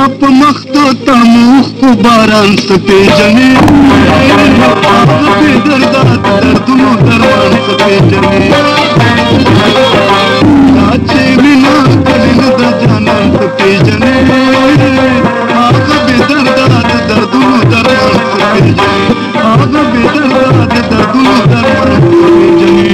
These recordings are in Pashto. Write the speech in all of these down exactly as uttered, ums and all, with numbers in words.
په مخ د تموخ کو باران څه پېژنې هغه بې درده د دردونو درمان څه پېژنې دا چې مینه کلي نه د جانان څه پېژنې هغه بې درده د دردونو درمان څه پېژنې هغه بې درده د دردونو درمان څه پېژنې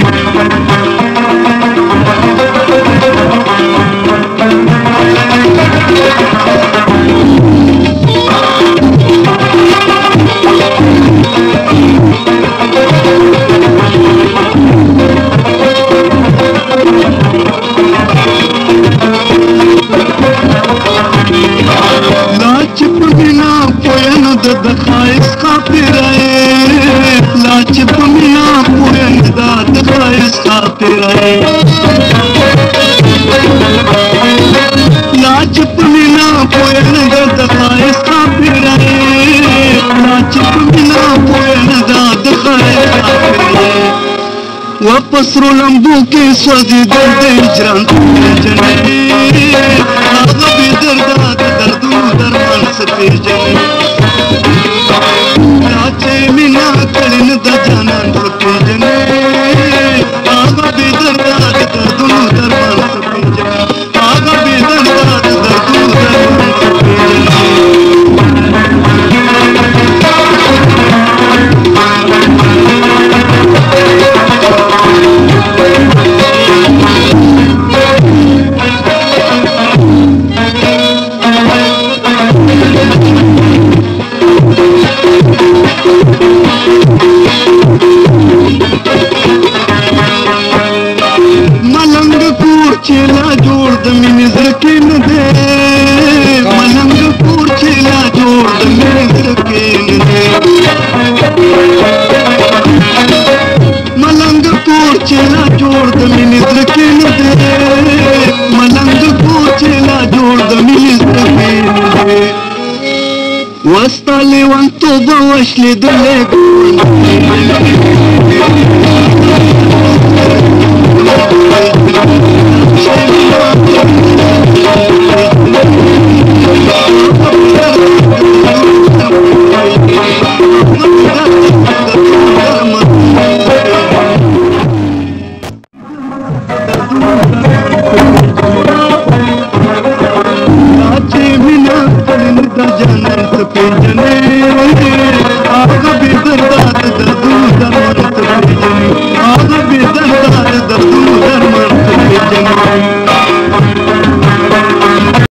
د خایس خاطره لا چې په مینا پوهه نه ده د خایس خاطره لا چې په مینا پوهه نه ده د خایس خاطره لا چې په مینا پوهه نه ده د خایس خاطره وپسرو لمبو کې سوځېدل د هجران پېژنې هغه بې درده د دردونو درمان څه پېژنې دا چې مینه کړې نه د جانان څه پېژنې هغه بې درده د دردونو درمان څه پېژنې هغه بې درده د دردونو درمان څه پېژنې ملنګ کور چې لا جوړ د مینې زړه کې نه دی ملنګ کور چې لا جوړ د مینې زړه کې نه دی ملنګ کور چې لا جوړ د مینې زړه کې نه دی ملنګ کور چې لا جوړ د مینې زړه کې نه دی وستا لیونتوبه وشلېدلې ګوندې